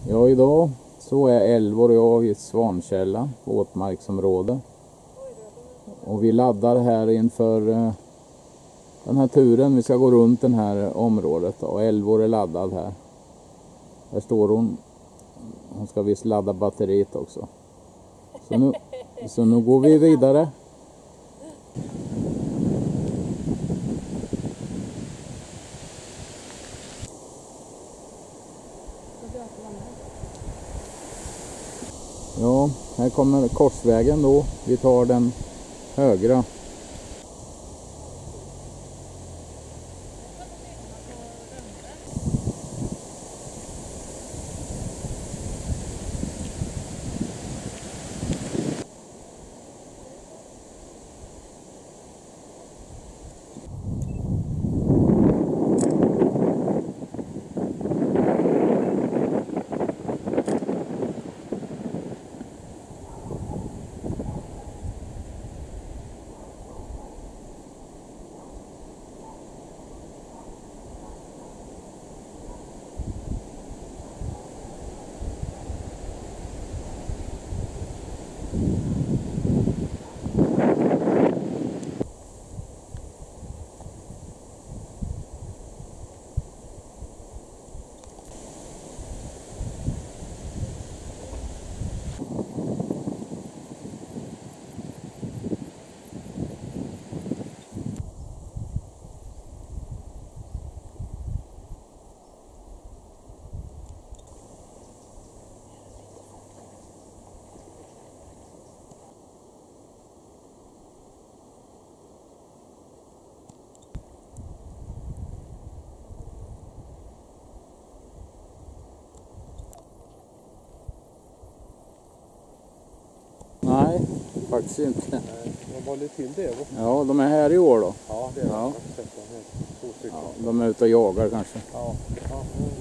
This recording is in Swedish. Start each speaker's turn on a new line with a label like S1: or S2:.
S1: Ja, idag så är Elvor och jag i Svankälla, våtmarksområde. Och vi laddar här inför den här turen. Vi ska gå runt det här området och Elvor är laddad här. Här står hon. Hon ska visst ladda batteriet också. Så nu går vi vidare. Ja, här kommer korsvägen då. Vi tar den högra. Nej, faktiskt inte.
S2: Nej, de håller till det.
S1: Ja, de är här i år då.
S2: Ja, det är
S1: ja.
S2: Två stycken.
S1: Ja, de är ute och jagar kanske.
S2: Ja.